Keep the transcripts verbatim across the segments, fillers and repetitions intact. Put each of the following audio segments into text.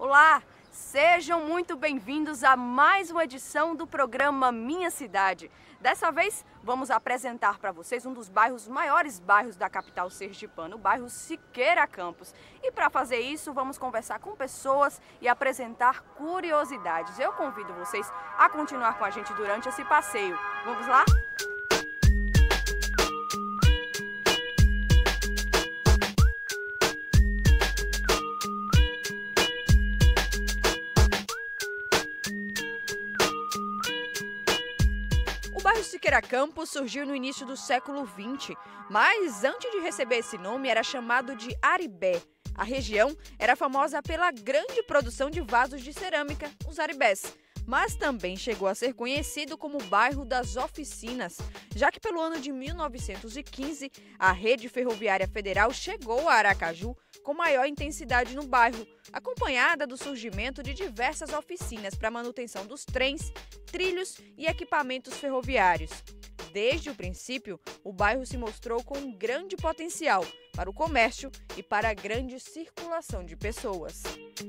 Olá, sejam muito bem-vindos a mais uma edição do programa Minha Cidade. Dessa vez, vamos apresentar para vocês um dos bairros maiores bairros da capital sergipana, o bairro Siqueira Campos. E para fazer isso, vamos conversar com pessoas e apresentar curiosidades. Eu convido vocês a continuar com a gente durante esse passeio. Vamos lá? O bairro Siqueira Campos surgiu no início do século vinte, mas antes de receber esse nome era chamado de Aribé. A região era famosa pela grande produção de vasos de cerâmica, os aribés, mas também chegou a ser conhecido como o bairro das oficinas, já que pelo ano de mil novecentos e quinze a rede ferroviária federal chegou a Aracaju com maior intensidade no bairro, acompanhada do surgimento de diversas oficinas para manutenção dos trens, trilhos e equipamentos ferroviários. Desde o princípio, o bairro se mostrou com um grande potencial para o comércio e para a grande circulação de pessoas.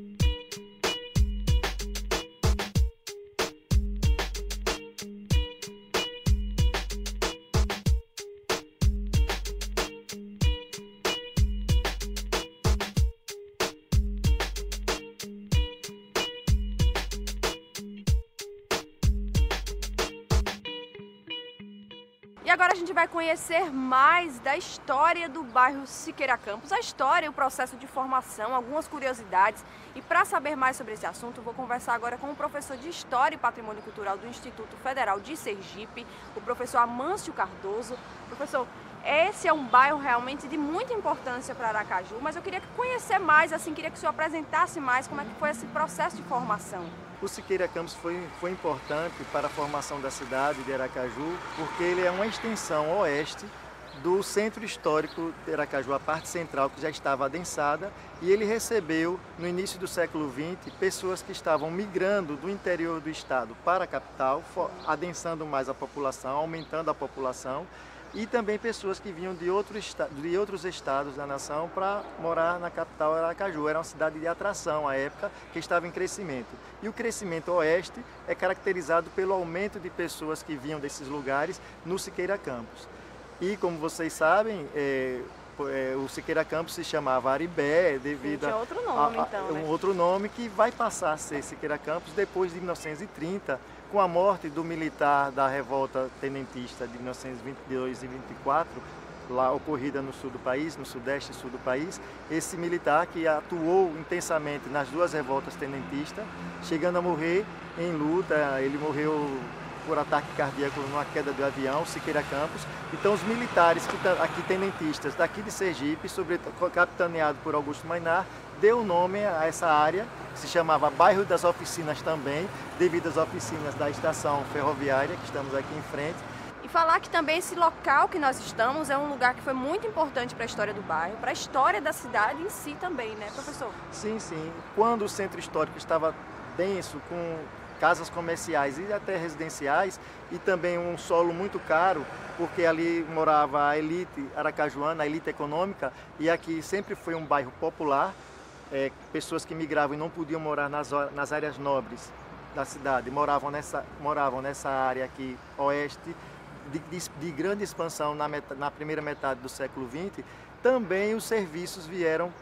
E agora a gente vai conhecer mais da história do bairro Siqueira Campos, a história e o processo de formação, algumas curiosidades. E para saber mais sobre esse assunto, vou conversar agora com o professor de História e Patrimônio Cultural do Instituto Federal de Sergipe, o professor Amâncio Cardoso. Professor, esse é um bairro realmente de muita importância para Aracaju, mas eu queria conhecer mais, assim, queria que o senhor apresentasse mais como é que foi esse processo de formação. O Siqueira Campos foi, foi importante para a formação da cidade de Aracaju, porque ele é uma extensão oeste do centro histórico de Aracaju, a parte central que já estava adensada, e ele recebeu, no início do século vinte, pessoas que estavam migrando do interior do estado para a capital, adensando mais a população, aumentando a população, e também pessoas que vinham de, outro de outros estados da nação para morar na capital Aracaju. Era uma cidade de atração à época, que estava em crescimento. E o crescimento oeste é caracterizado pelo aumento de pessoas que vinham desses lugares no Siqueira Campos. E como vocês sabem, é, é, o Siqueira Campos se chamava Aribé devido a outro nome, a, a então, né? um outro nome que vai passar a ser Siqueira Campos depois de mil novecentos e trinta, com a morte do militar da revolta tenentista de mil novecentos e vinte e dois e vinte e quatro, lá ocorrida no sul do país, no sudeste e sul do país. Esse militar que atuou intensamente nas duas revoltas tenentistas, chegando a morrer em luta, ele morreu por ataque cardíaco numa queda do avião, Siqueira Campos. Então os militares que, aqui tenentistas daqui de Sergipe, sobretudo capitaneado por Augusto Mainar, deu nome a essa área, que se chamava Bairro das Oficinas também, devido às oficinas da estação ferroviária, que estamos aqui em frente. E falar que também esse local que nós estamos é um lugar que foi muito importante para a história do bairro, para a história da cidade em si também, né, professor? Sim, sim. Quando o centro histórico estava denso, com casas comerciais e até residenciais, e também um solo muito caro, porque ali morava a elite aracajuana, a elite econômica, e aqui sempre foi um bairro popular. É, pessoas que migravam e não podiam morar nas, nas áreas nobres da cidade, moravam nessa, moravam nessa área aqui oeste, de, de, de grande expansão na, met, na primeira metade do século vinte. Também os serviços vieram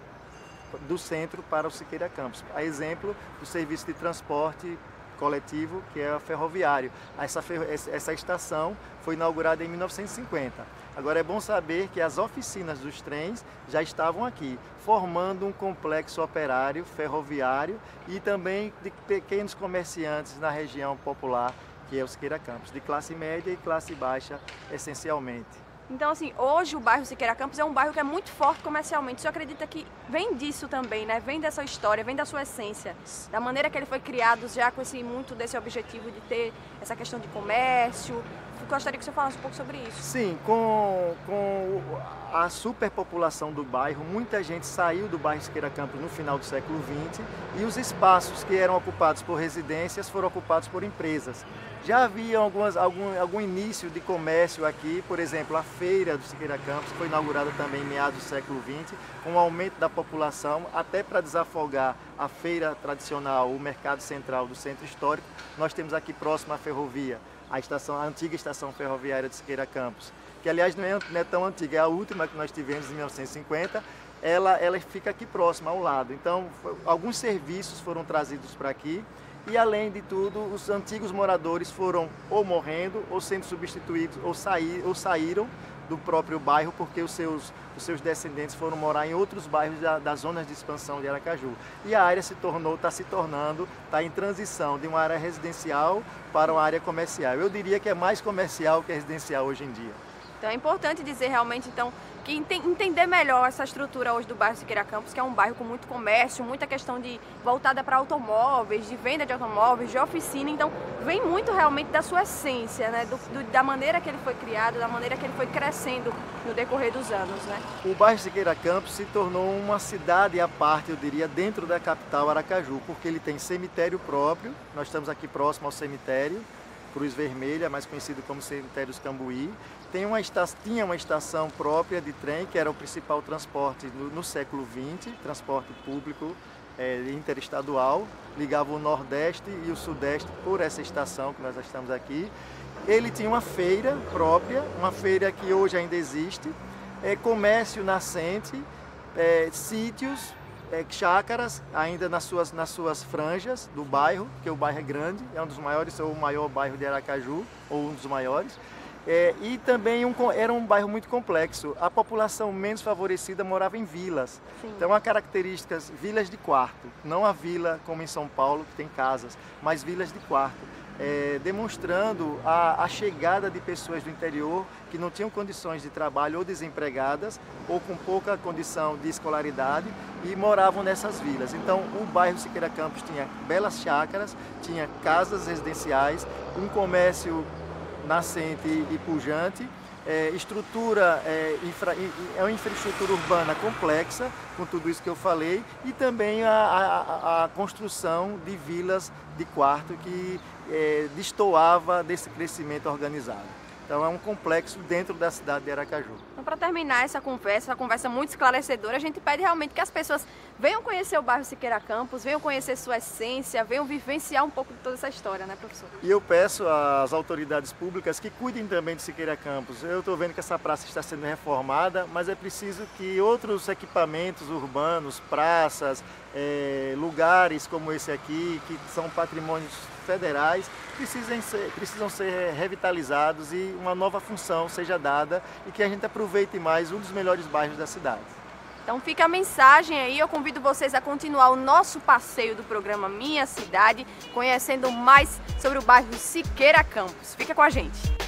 do centro para o Siqueira Campos. A exemplo do serviço de transporte coletivo, que é o ferroviário. Essa, essa estação foi inaugurada em mil novecentos e cinquenta. Agora é bom saber que as oficinas dos trens já estavam aqui, formando um complexo operário ferroviário e também de pequenos comerciantes na região popular, que é o Siqueira Campos, de classe média e classe baixa, essencialmente. Então, assim, hoje o bairro Siqueira Campos é um bairro que é muito forte comercialmente. O senhor acredita que vem disso também, né? Vem dessa história, vem da sua essência, da maneira que ele foi criado, já com esse, muito desse objetivo de ter essa questão de comércio. Eu gostaria que o senhor falasse um pouco sobre isso. Sim, com, com a superpopulação do bairro, muita gente saiu do bairro Siqueira Campos no final do século vinte, e os espaços que eram ocupados por residências foram ocupados por empresas. Já havia algumas, algum, algum início de comércio aqui, por exemplo, a feira do Siqueira Campos foi inaugurada também em meados do século vinte, com o aumento da população, até para desafogar a feira tradicional, o mercado central do centro histórico. Nós temos aqui próximo à ferrovia, a, estação, a antiga estação ferroviária de Siqueira Campos, que aliás não é, não é tão antiga, é a última que nós tivemos em mil novecentos e cinquenta, ela, ela fica aqui próxima, ao lado. Então, foi, alguns serviços foram trazidos para aqui. E, além de tudo, os antigos moradores foram ou morrendo, ou sendo substituídos, ou, saí, ou saíram do próprio bairro, porque os seus, os seus descendentes foram morar em outros bairros da, das zonas de expansão de Aracaju. E a área se tornou, está se tornando, está em transição de uma área residencial para uma área comercial. Eu diria que é mais comercial que residencial hoje em dia. Então é importante dizer realmente, então, que entender melhor essa estrutura hoje do bairro Siqueira Campos, que é um bairro com muito comércio, muita questão de voltada para automóveis, de venda de automóveis, de oficina. Então vem muito realmente da sua essência, né? do, do, da maneira que ele foi criado, da maneira que ele foi crescendo no decorrer dos anos, né? O bairro Siqueira Campos se tornou uma cidade à parte, eu diria, dentro da capital Aracaju, porque ele tem cemitério próprio. Nós estamos aqui próximo ao cemitério Cruz Vermelha, mais conhecido como Cemitério dos Cambuí. Tem uma estação, tinha uma estação própria de trem, que era o principal transporte no, no século vinte, transporte público é, interestadual, ligava o Nordeste e o Sudeste por essa estação que nós estamos aqui. Ele tinha uma feira própria, uma feira que hoje ainda existe, é, comércio nascente, é, sítios, É, chácaras, ainda nas suas, nas suas franjas do bairro, porque o bairro é grande, é um dos maiores, ou o maior bairro de Aracaju, ou um dos maiores. É, e também um, era um bairro muito complexo. A população menos favorecida morava em vilas. Sim. Então, há características, vilas de quarto, não a vila como em São Paulo, que tem casas, mas vilas de quarto. É, demonstrando a, a chegada de pessoas do interior que não tinham condições de trabalho ou desempregadas ou com pouca condição de escolaridade e moravam nessas vilas. Então, o bairro Siqueira Campos tinha belas chácaras, tinha casas residenciais, um comércio nascente e pujante, é, estrutura, é, infra, é uma infraestrutura urbana complexa, com tudo isso que eu falei, e também a, a, a construção de vilas de quarto que é, destoava desse crescimento organizado. Então é um complexo dentro da cidade de Aracaju. Então, para terminar essa conversa, uma conversa muito esclarecedora, a gente pede realmente que as pessoas venham conhecer o bairro Siqueira Campos, venham conhecer sua essência, venham vivenciar um pouco de toda essa história, né, professor? E eu peço às autoridades públicas que cuidem também de Siqueira Campos. Eu estou vendo que essa praça está sendo reformada, mas é preciso que outros equipamentos urbanos, praças, é, lugares como esse aqui, que são patrimônios federais, precisam ser, precisam ser revitalizados e uma nova função seja dada e que a gente aproveite mais um dos melhores bairros da cidade. Então fica a mensagem aí, eu convido vocês a continuar o nosso passeio do programa Minha Cidade, conhecendo mais sobre o bairro Siqueira Campos. Fica com a gente!